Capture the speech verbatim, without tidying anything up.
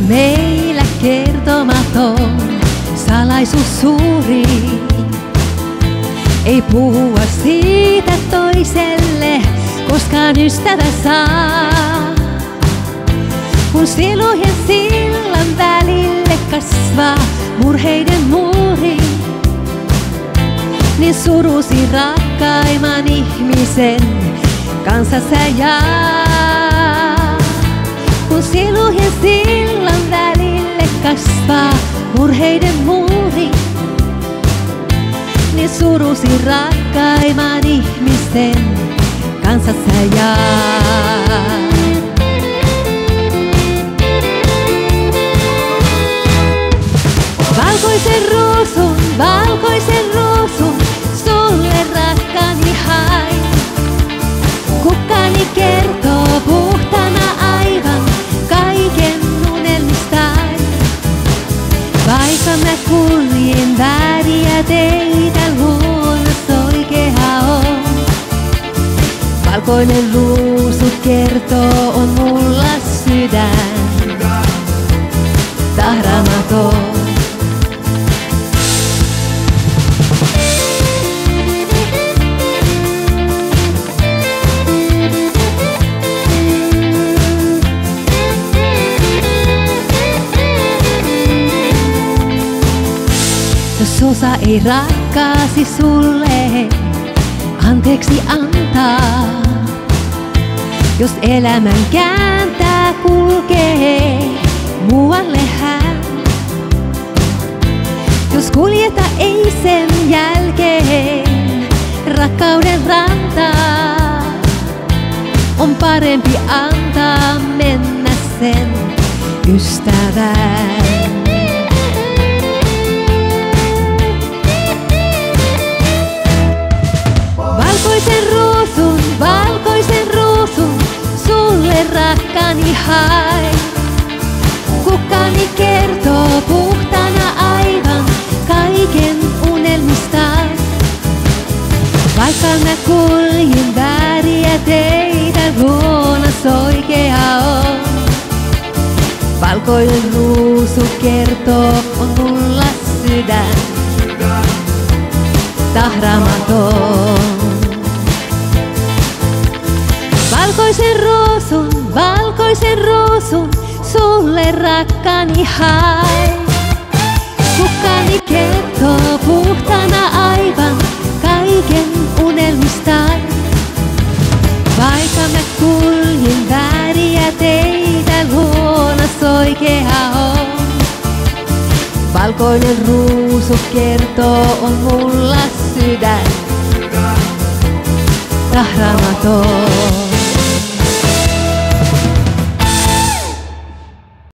meillä kertomaton salaisuus suuri. Ei puhua siitä toiselle, koskaan ystävä saa. Kun sielujen sillan välille kasvaa murheiden muuri, niin surusi rakkaimman ihmisen kanssa sä jaa. Kun sielujen sillan välille kasvaa murheiden muuri, niin surusi rakkaimman ihmisen kanssa sä jaa. Valkoisen ruusun, valkoisen ruusun, sulle rakkaani hain. Kukkani kertoo puhtana aivan kaiken unelmistain. Vaikka mä kuljen vääriä teitä, luonnossa oikea on. Valkoinen ruusu kertoo, on mulla sydän tahramaton. Jos osa ei rakkaasi sulle anteeksi antaa, jos elämän kääntää kulkee muualle hän, jos kuljeta ei sen jälkeen rakkauden rantaa, on parempi antaa mennä sen ystävän. Valkoisen ruusun, valkoisen ruusun, sulle rakkaani hain. Kukkani kertoo puhtana aivan kaiken unelmistain. Vaikka mä kuljen vääriä teitä, luonnos oikea on. Valkoinen ruusu kertoo, on mulla sydän tahramaton. Valkoisen ruusun, valkoisen ruusun, sulle rakkaani hain. Kukkani kertoo puhtana aivan kaiken unelmistain. Vaikka mä kuljen vääriä teitä, luonnos oikea on. Valkoinen ruusu kertoo, on mulla sydän tahramaton.